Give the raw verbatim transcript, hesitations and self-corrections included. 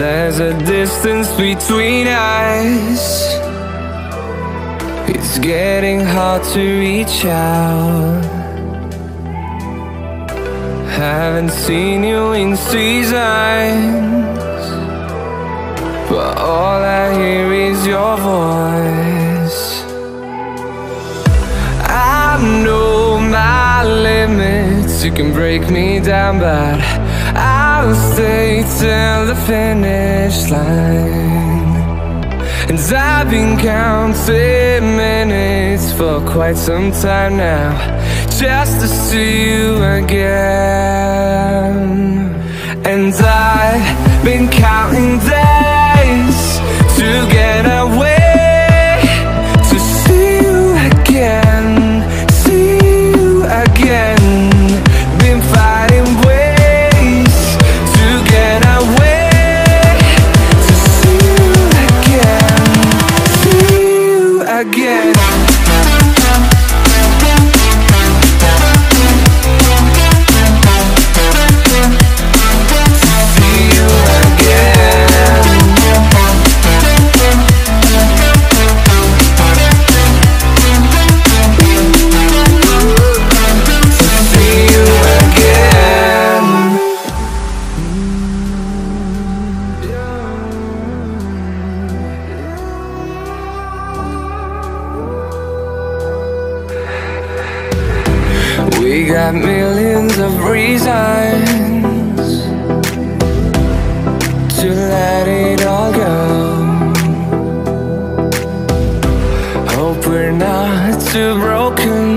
There's a distance between us. It's getting hard to reach out. Haven't seen you in seasons, but all I hear is your voice. I know my limits, you can break me down, but I'll stay till the finish line. And I've been counting minutes for quite some time now, just to see you again. And I've been counting days to get away, to see you again, see you again. Been fighting ways to get away, to see you again, see you again. We got millions of reasons to let it all go. Hope we're not too broken